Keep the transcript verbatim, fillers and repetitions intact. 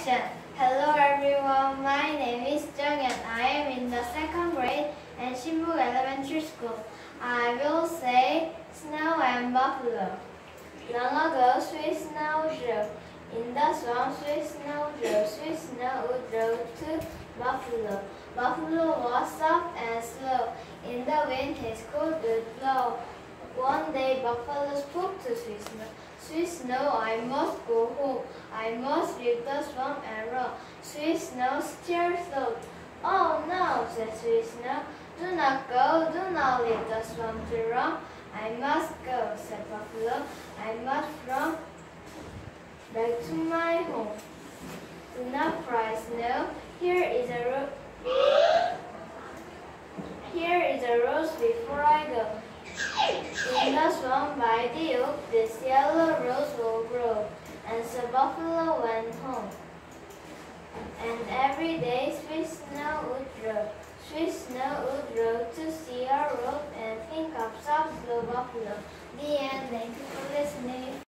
Introduction. Hello everyone, my name is Jung and I am in the second grade at Shinbuk Elementary School. I will say snow and buffalo. Long ago, sweet snow drove. In the swamp, sweet snow drove. Sweet snow drove to buffalo. Buffalo was soft and slow. In the wind, his coat would blow. One day, buffalo spoke to sweet snow. Sweet snow, I must go home. I must leave the swamp and roam. Sweet snow still thought. Oh no, said sweet snow. Do not go, do not leave the swamp to roam. I must go, said buffalo. I must run back to my home. Do not cry, snow. Here is a ro- Here is a rose before I go. In the swamp by the oak, this yellow rose will grow. And so buffalo went home. And every day sweet snow would drove. Sweet snow would drove to see a road and think of soft slow buffalo. The end. Thank you for listening.